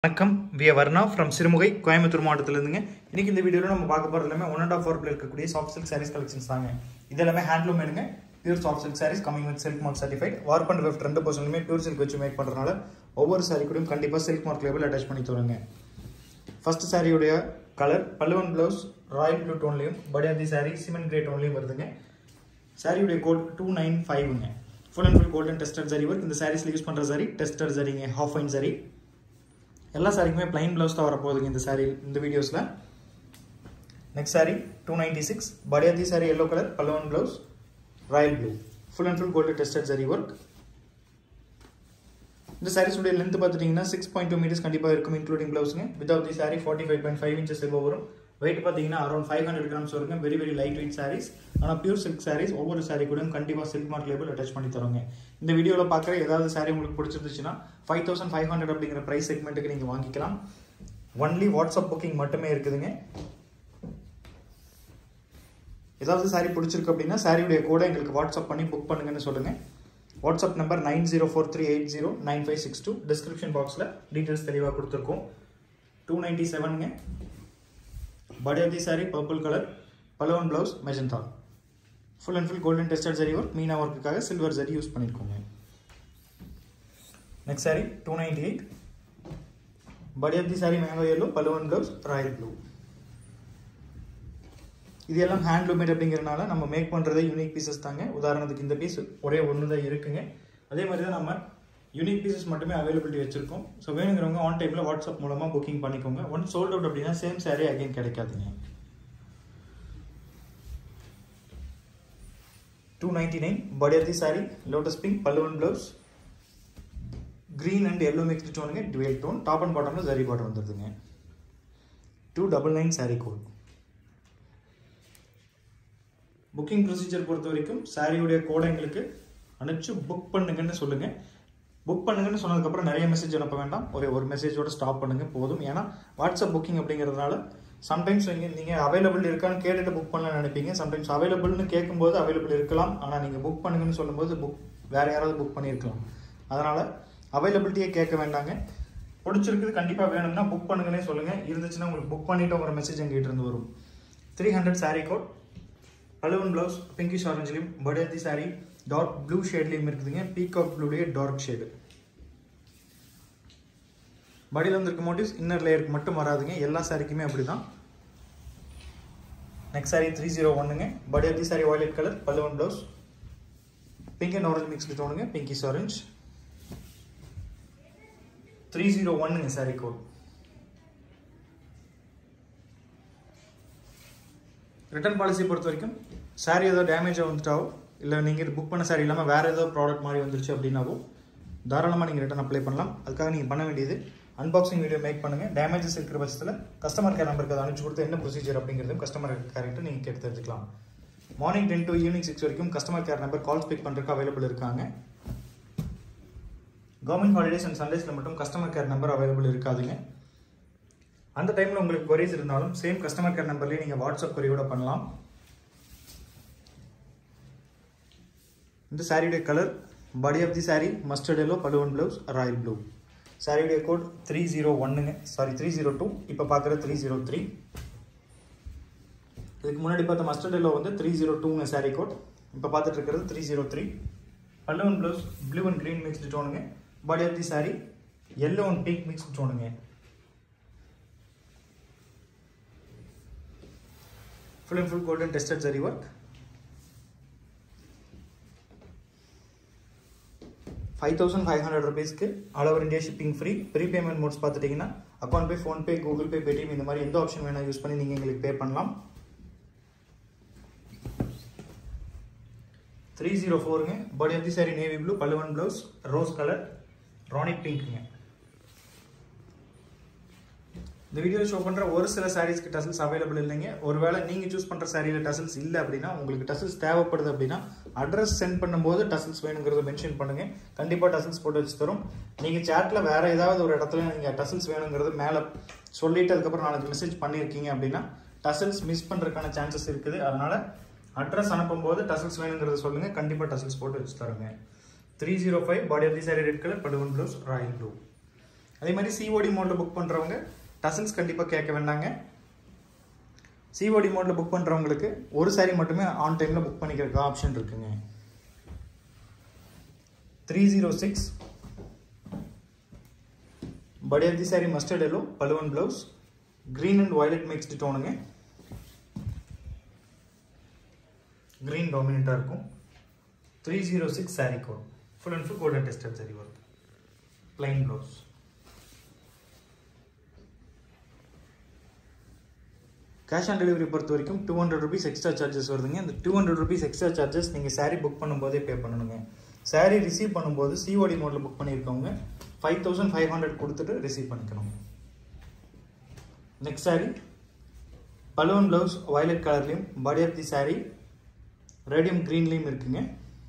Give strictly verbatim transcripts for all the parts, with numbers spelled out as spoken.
வணக்கம் V R Varna from Sirumugai Coimbatore மாவட்டத்துல இருந்துங்க. இன்னைக்கு இந்த வீடியோல நம்ம பார்க்க போறது எல்லாமே ஒன் அண்ட் ஆஃப் ஹவர்ல இருக்கக்கூடிய சாஃப்ட் சில்க் சாரீஸ் கலெக்ஷன்ஸ் தாங்க. இது எல்லாமே ஹேண்ட்லூம் மேடுங்க. Pure soft silk saris coming with silk mark certified. Warp and weft ரெண்டு பர்சன்ட்மே பியூர் சில்க் வச்சு மேக் பண்றதுனால ஒவ்வொரு சாரி கூடயும் கண்டிப்பா சில்க் மார்க் லேபிள் அட்டாச் பண்ணி தருவாங்க. ஃபர்ஸ்ட் சாரியோட கலர் பல்லுவன் பிளவுஸ் ராயல் ப்ளூ டோன்லயும், body of the sari cement grey டோன்லயும் வருதுங்க. சாரியோட கோட் டூ நைன் ஃபைவ்ங்க. Full and full golden tested zari work. இந்த சாரீஸ்ல யூஸ் பண்ற சாரி டெஸ்டட் சாரிங்க, ஹாஃப் ஃபைன் சாரி. எல்லா சாரிக்குமே பிளைன் பிளவுஸ் தான் வரப்போகுதுங்க இந்த சாரி இந்த வீடியோஸ்ல. Next sari two ninety six. Body of the sari yellow colour, பல்லுவன் blouse royal blue, full and full golden tested zari work. இந்த சாரீஸோட லென்த் பார்த்துட்டீங்கன்னா சிக்ஸ் பாயிண்ட் டூ மீட்டர்ஸ் கண்டிப்பாக இருக்கும் இன்க்ளூடிங் பிளவுஸுங்க. Without the sari forty five point five inches எவ்வளோ வரும். Weight பார்த்தீங்கன்னா அரௌண்ட் ஃபைவ் ஹண்ட்ரட் கிராம்ஸ் வருங்க. Very very light weight saris. ஆனால் பியூர் சில்க் சாரீஸ். ஒவ்வொரு சாரி கூட கண்டிப்பாக சில்க் மார்க் லேபிள் அட்டாச் பண்ணி தருவாங்க. இந்த வீடியோவில் பார்க்குற ஏதாவது சாரி உங்களுக்கு பிடிச்சிருந்துச்சுன்னா ஃபைவ் தௌசண்ட் ஃபைவ் ஹண்ட்ரட் அப்படிங்கிற ப்ரைஸ் செக்மெண்ட்டுக்கு நீங்கள் வாங்கிக்கலாம். ஒன்லி வாட்ஸ்அப் புக்கிங் மட்டுமே இருக்குதுங்க. ஏதாவது சாரி பிடிச்சிருக்கு அப்படின்னா சாரியுடைய கோடை எங்களுக்கு வாட்ஸ்அப் பண்ணி புக் பண்ணுங்கன்னு சொல்லுங்கள். WhatsApp number nine zero four three eight zero nine five six two. Description பாக்ஸில் டீட்டெயில்ஸ் தெளிவாக கொடுத்துருக்கோம். டூ நைன்டி செவனுங்க. Body of the sari purple colour, பலவன் blouse magenta, full and full golden tested zari work. மீனா ஒர்க்குக்காக சில்வர் ஜரி யூஸ் பண்ணியிருக்கோங்க. Next sari two ninety eight. Body of the sari mango yellow, பலவன் blouse royal blue. இது எல்லாம் ஹேண்ட்லூம் மேட் அப்படிங்கிறனால நம்ம மேக் பண்ணுறதே யூனிக் பீசஸ் தாங்க. உதாரணத்துக்கு இந்த பீஸ் ஒரே ஒன்று தான் இருக்குங்க. அதே மாதிரி தான் நம்ம யூனிக் பீசஸ் மட்டுமே அவைலபிலிட்டி வச்சிருக்கோம். ஸோ வேணுங்கிறவங்க ஆன் டைமில் வாட்ஸ்அப் மூலமாக புக்கிங் பண்ணிக்கோங்க. ஒன் சோல்ட் அவுட் அப்படின்னா சேம் சாரி அகைன் கிடைக்காதுங்க. Two ninety nine. Body of the sari lotus pink, பல்லுவன் blouse green and yellow mixed டோனுங்க, டுவெல் டோன். டாப் அண்ட் பாட்டமில் ஜரி பாட்டம் வந்துடுதுங்க. Two double nine sari code. Booking procedure பொறுத்த வரைக்கும் சாரியுடைய கோடை எங்களுக்கு அனுப்பிச்சு புக் பண்ணுங்கன்னு சொல்லுங்க. புக் பண்ணுங்கன்னு சொன்னதுக்கப்புறம் நிறைய மெசேஜ் அனுப்ப வேண்டாம். ஒரே ஒரு மெசேஜோட ஸ்டாப் பண்ணுங்க போதும். ஏன்னா வாட்ஸ்அப் புக்கிங் அப்படிங்கிறதுனால சம்டைம்ஸ் நீங்கள் நீங்கள் அவைலபிள் இருக்கான்னு கேட்டுட்டு புக் பண்ணலாம்னு நினைப்பீங்க. சம்டைம்ஸ் அவைலபிள்னு கேட்கும்போது அவைலபிள் இருக்கலாம். ஆனால் நீங்கள் புக் பண்ணுங்கன்னு சொல்லும்போது புக் வேற யாராவது புக் பண்ணியிருக்கலாம். அதனால் அவைலபிலிட்டியே கேட்க வேண்டாங்க. பிடிச்சிருக்குது கண்டிப்பாக வேணும்னா புக் பண்ணுங்கன்னே சொல்லுங்கள். இருந்துச்சுன்னா உங்களுக்கு புக் பண்ணிவிட்டு ஒரு மெசேஜ் எங்கிட்ட இருந்து வரும். த்ரீ ஹண்ட்ரட் சாரீ கோட், பலூன் பிளவுஸ் பிங்கிஷ் ஆரஞ்சிலையும், body of the sari dark blue ஷேட்லையும் இருக்குதுங்க. பீகாக் ப்ளூலேயே டார்க் ஷேடு. பாடியில் வந்துருக்க மோட்டிவ்ஸ் இன்னர் லேயருக்கு மட்டும் வராதுங்க. எல்லா சாரிக்குமே அப்படிதான். நெக்ஸ்ட் சாரி த்ரீ ஜீரோ ஒன்னுங்க. Body of the sari violet colour, பல்லுவன் blouse pink and orange mixed டோனுங்க, பிங்கிஷ் ஆரஞ்ச். த்ரீ ஜீரோ ஒன்னுங்க சாரி கோட். ரிட்டர்ன் பாலிசி பொறுத்த வரைக்கும் சாரி ஏதோ டேமேஜாக வந்துட்டாவோ, இல்லை நீங்கள் புக் பண்ண சாரி இல்லாமல் வேறு ஏதோ ப்ராடக்ட் மாதிரி வந்துருச்சு அப்படின்னாவோ தாராளமாக நீங்கள் ரிட்டர்ன் அப்ளை பண்ணலாம். அதுக்காக நீங்கள் பண்ண வேண்டியது அன்பாக்சிங் வீடியோ மேக் பண்ணுங்கள். டேமேஜஸ் இருக்கிற பட்சத்தில் கஸ்டமர் கேர் நம்பருக்கு அதை அனுப்பிச்சு கொடுத்து என்ன ப்ரொசீஜர் அப்படிங்கிறதும் கஸ்டமர் கேர்கிட்ட நீங்கள் கேட்டு தெரிஞ்சுக்கலாம். Morning ten to evening six வரைக்கும் customer care number calls pick பண்ணுறதுக்கு அவைலபிள் இருக்காங்க. கவர்மெண்ட் ஹாலிடேஸ் அண்ட் சண்டேஸில் மட்டும் கஸ்டமர் கேர் நம்பர் அவைலபிள் இருக்காதுங்க. அந்த டைமில் உங்களுக்கு குவரிஸ் இருந்தாலும் சேம் கஸ்டமர் கேர் நம்பர்லேயே நீங்கள் வாட்ஸ்அப் குவரியோட பண்ணலாம். இந்த சாரியுடைய colour body of the sari mustard yellow, பல்லுவன் பிளவுஸ் ராயல் ப்ளூ. சாரியுடைய கோட் த்ரீ ஜீரோ ஒன்னுங்க, சாரி த்ரீ ஜீரோ டூ. இப்போ பார்க்குற த்ரீ ஜீரோ த்ரீ. இதுக்கு முன்னாடி பார்த்த மஸ்டர்ட் எல்லோ வந்து த்ரீ ஜீரோ டூங்க சாரி கோட். இப்போ பார்த்துட்டு இருக்கிறது த்ரீ ஜீரோ த்ரீ. பல்லுவன் blouse blue and green mixed டோனுங்க. Body of the sari yellow and pink mixed டோனுங்க. Full and full golden tested zari work. five thousand five hundred rupees க்கு all over India shipping free. Prepayment modes பார்த்துட்டீங்கன்னா account pay, PhonePe, Google Pay, Paytm இந்த மாதிரி எந்த option வேணா use பண்ணி நீங்கள் எங்களுக்கு பே பண்ணலாம். த்ரீ ஜீரோ ஃபோருங்க. Body of the sari navy blue, பல்லுவன் பிளவுஸ் ரோஸ் கலர், ராணி பிங்க்குங்க. இந்த வீடியோ ஷோ பண்ணுற ஒரு சில சாரீஸ்க்கு டசல்ஸ் அவைலபிள் இல்லைங்க. ஒருவேளை நீங்கள் சூஸ் பண்ணுற சாரியில் டசல்ஸ் இல்லை அப்படின்னா, உங்களுக்கு டசல்ஸ் தேவைப்படுது அப்படின்னா அட்ரஸ் சென்ட் பண்ணும்போது டசல்ஸ் வேணுங்கிறத மென்ஷன் பண்ணுங்கள். கண்டிப்பாக டசல்ஸ் போட்டு வச்சு தரும். நீங்கள் சேட்டில் வேறு ஏதாவது ஒரு இடத்துல நீங்கள் டசல்ஸ் வேணுங்கிறது மேலே சொல்லிட்டு அதுக்கப்புறம் நாளைக்கு மெசேஜ் பண்ணியிருக்கீங்க அப்படின்னா டசல்ஸ் மிஸ் பண்ணுறதுக்கான சான்சஸ் இருக்குது. அதனால் அட்ரஸ் அனுப்பும்போது டசல்ஸ் வேணுங்கிறத சொல்லுங்கள். கண்டிப்பாக டசல்ஸ் போட்டு வச்சு தருங்க. Three zero five. Body of the sari red colour, பல்லுவன் பிளவுஸ் ராயல் ப்ளூ. அதே மாதிரி சிஓடி மோடில் புக் பண்ணுறவங்க டசல்ஸ் கண்டிப்பாக கேட்க வேண்டாங்க. சிஓடி மோடில் புக் பண்ணுறவங்களுக்கு ஒரு சாரீ மட்டுமே ஆன் டைமில் புக் பண்ணிக்கிறதுக்கு ஆப்ஷன் இருக்குங்க. Three zero six body of the sari mustard yellow, பலுவன் blouse, green and violet mixed டோனுங்க. கிரீன் டாமினண்ட்டாக இருக்கும். Three zero six sari code, full and full golden tested zari வரும். Plain blouse. Cash on delivery பொறுத்த வரைக்கும் two hundred rupees extra charges வருதுங்க. இந்த two hundred rupees extra charges நீங்கள் சாரீ புக் பண்ணும்போதே பே பண்ணணுங்க. சாரீ ரிசீவ் பண்ணும்போது சிஓடி மோடில் புக் பண்ணியிருக்கவங்க ஃபைவ் தௌசண்ட் ஃபைவ் ஹண்ட்ரட் கொடுத்துட்டு ரிசீவ் பண்ணிக்கணும். நெக்ஸ்ட் சாரீ பலுவன் பிளவுஸ் வயலட் கலர்லையும், body of the sari radium கிரீன்லையும் இருக்குங்க.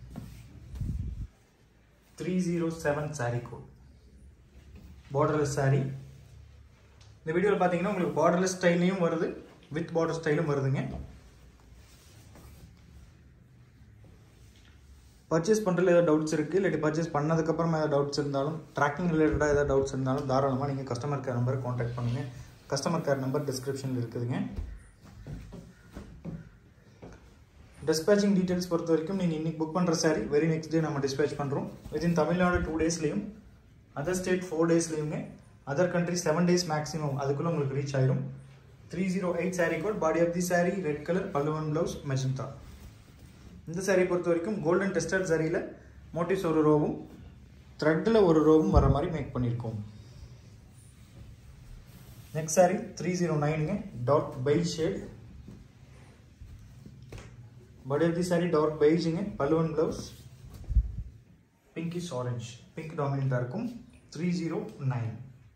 Three zero seven sari code, borderless sari. இந்த வீடியோவில் பார்த்தீங்கன்னா உங்களுக்கு பார்டர்லெஸ் ஸ்டைலையும் வருது, வித் பார்டர் ஸ்டைலும் வருதுங்க. பர்ச்சேஸ் பண்ணுறதுல ஏதாவது டவுட்ஸ் இருக்குது, இல்லாட்டி பர்ச்சேஸ் பண்ணதுக்கப்புறமா ஏதாவது டவுட்ஸ் இருந்தாலும், ட்ராக்கிங் ரிலேட்டடாக ஏதாவது டவுட்ஸ் இருந்தாலும் தாராளமாக நீங்கள் கஸ்டமர் கேர் நம்பரை காண்டாக்ட் பண்ணுங்கள். கஸ்டமர் கேர் நம்பர் டிஸ்கிரிப்ஷனில் இருக்குதுங்க. டிஸ்பேச்சிங் டீட்டெயில்ஸ் பொறுத்த வரைக்கும் நீங்கள் இன்றைக்கி புக் பண்ணுற சாரீ வெரி நெக்ஸ்ட் டே நம்ம டிஸ்பேச் பண்ணுறோம். வித்தின் தமிழ்நாடு டூ டேஸ்லேயும், அதர் ஸ்டேட் ஃபோர் டேஸ்லேயுமே, other country seven days maximum அதுக்குள்ளே உங்களுக்கு ரீச் ஆயிடும். Three zero eight sari code, body of the sari red colour, பல்லுவன் பிளவுஸ் மெஜந்தா. இந்த சாரீ பொறுத்த வரைக்கும் கோல்டன் டெஸ்டட் சாரியில் மோட்டிவ்ஸ் ஒரு ரோவும் த்ரெட்டில் ஒரு ரோவும் வர மாதிரி மேக் பண்ணியிருக்கோம். நெக்ஸ்ட் சாரீ த்ரீ ஜீரோ நைனுங்க, dark beige shade. Body of the sari dark பெய்ஜுங்க, பல்லுவன் பிளவுஸ் பிங்கிஷ் ஆரஞ்ச், பிங்க் டாமினண்ட்டாக இருக்கும். Three zero nine.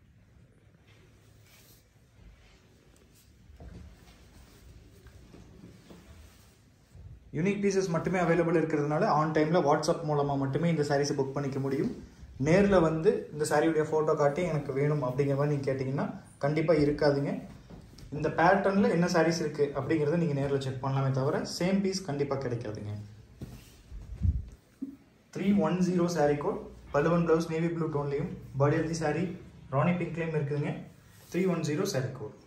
Unique pieces மட்டுமே அவைலபிள் இருக்கிறதுனால ஆன் டைமில் வாட்ஸ்அப் மூலமாக மட்டுமே இந்த சாரீஸை புக் பண்ணிக்க முடியும். நேரில் வந்து இந்த சாரியுடைய ஃபோட்டோ காட்டி எனக்கு வேணும் அப்படிங்கிற மாதிரி நீங்கள் கேட்டிங்கன்னா கண்டிப்பாக இருக்காதுங்க. இந்த பேட்டர்னில் என்ன சாரீஸ் இருக்குது அப்படிங்கிறத நீங்கள் நேரில் செக் பண்ணலாமே தவிர சேம் பீஸ் கண்டிப்பாக கிடைக்காதுங்க. Three one zero sari code, பல்லுவன் பிளவுஸ் நேவி ப்ளூ டோன்லையும், body of the sari rani பிங்க்லேயும் இருக்குதுங்க. Three one zero sari code.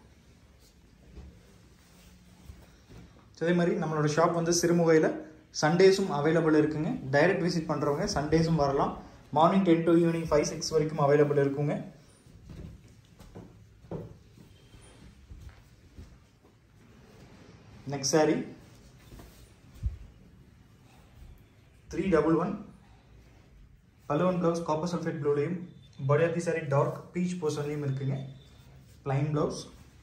அதே மாதிரி நம்மளோட ஷாப் வந்து சிறுமுகையில் சண்டேஸும் அவைலபிள் இருக்குங்க. டைரக்ட் விசிட் பண்ணுறவங்க சண்டேஸும் வரலாம். Morning ten to evening five six வரைக்கும் அவைலபிள் இருக்குங்க. Next sari three double one, பல்லுவன் பிளவுஸ் காப்பர் சல்ஃபேட் ப்ளூலையும், body of the sari dark peach போர்ஷன்லையும் இருக்குங்க. Plain blouse.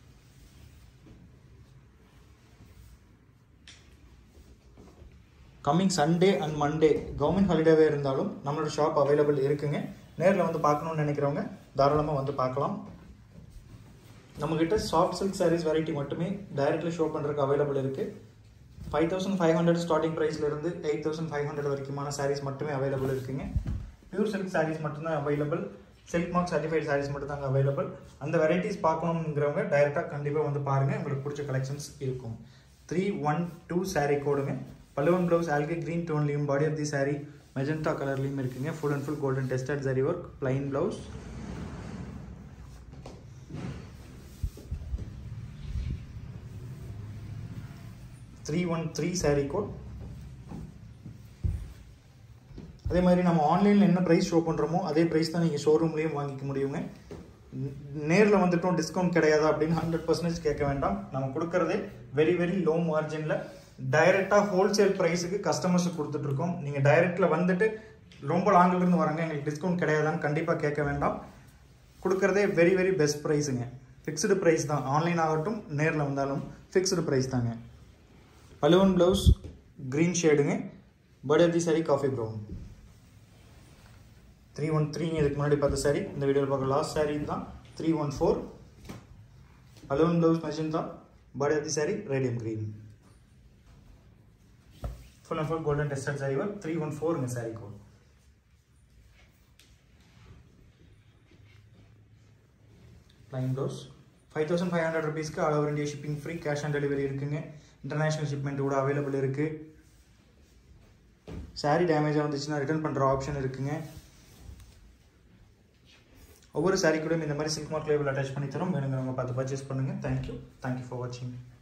Coming Sunday and Monday government ஹாலிடேவே இருந்தாலும் நம்மளோட ஷாப் அவைலபிள் இருக்குங்க. நேரில் வந்து பார்க்கணுன்னு நினைக்கிறவங்க தாராளமாக வந்து பார்க்கலாம். நம்மக்கிட்ட சாஃப்ட் சில்க் சாரீஸ் வெரைட்டி மட்டுமே டைரக்ட்லி ஷோ பண்ணுறதுக்கு அவைலபிள் இருக்குது. Five thousand five hundred starting ப்ரைஸ்லேருந்து எயிட் தௌசண்ட் ஃபைவ் ஹண்ட்ரட் வரைக்குமான சாரீஸ் மட்டுமே அவைலபிள் இருக்குங்க. பியூர் சில்க் சாரீஸ் மட்டும்தான் available. Silk mark certified sarees மட்டும் தாங்க அவைலபிள். அந்த வெரைட்டிஸ் பார்க்கணுங்கிறவங்க டைரெக்டாக கண்டிப்பாக வந்து பாருங்கள், உங்களுக்கு பிடிச்ச கலெக்ஷன்ஸ் இருக்கும். த்ரீ ஒன் டூ சாரீ கோடுங்க, பல்லுவன் பிளவுஸ் ஆல்கே கிரீன் டோன்லையும், body of the saree magenta கலர்லையும் இருக்குங்க. Full and full golden tested saree work, plain blouse. Three one three saree code. அதே மாதிரி நம்ம ஆன்லைனில் என்ன ப்ரைஸ் ஷோ பண்ணுறோமோ அதே ப்ரைஸ் தான் நீங்கள் ஷோரூம்லேயும் வாங்கிக்க முடியுங்க. நேரில் வந்துட்டோம் டிஸ்கவுண்ட் கிடையாதா அப்படின்னு ஹண்ட்ரட் பர்சன்டேஜ் கேட்க வேண்டாம். நம்ம கொடுக்கறதே வெரி வெரி லோ மார்ஜினில் டைரெக்டாக ஹோல்சேல் ப்ரைஸுக்கு கஸ்டமர்ஸுக்கு கொடுத்துட்ருக்கோம். நீங்கள் டைரெக்டில் வந்துட்டு ரொம்ப லாங்கிலிருந்து வராங்க எங்களுக்கு டிஸ்கவுண்ட் கிடையாதான்னு கண்டிப்பாக கேட்க வேண்டாம். கொடுக்குறதே வெரி வெரி பெஸ்ட் ப்ரைஸுங்க. ஃபிக்ஸ்டு ப்ரைஸ் தான். ஆன்லைன் ஆகட்டும் நேரில் வந்தாலும் ஃபிக்ஸ்டு ப்ரைஸ் தாங்க. பலுவன் ப்ளவுஸ் க்ரீன் ஷேடுங்க, body of the saree coffee brown. Three one த்ரீங்க இதுக்கு முன்னாடி பார்த்த சாரீ. இந்த வீடியோவில் பார்க்க லாஸ்ட் சாரீ தான் த்ரீ ஒன் ஃபோர். பலுவன் blouse magenta, body of the sari radium green. Full and full golden tested saree work, three one four in the saree code. Plain blouse, five thousand five hundred rupees ku all over India shipping free, cash on delivery irukkunga. International shipment kuda available irukku. Saree damage ஆந்துச்சுனா return பண்ற option இருக்குங்க. ஒவ்வொரு சாரீ கூட இந்த மாதிரி silk mark label attach பண்ணி தரோம். வேணுங்கிறவங்க பார்த்து பர்ச்சேஸ் பண்ணுங்கள். தேங்க்யூ தேங்க்யூ ஃபார் வாட்சிங்.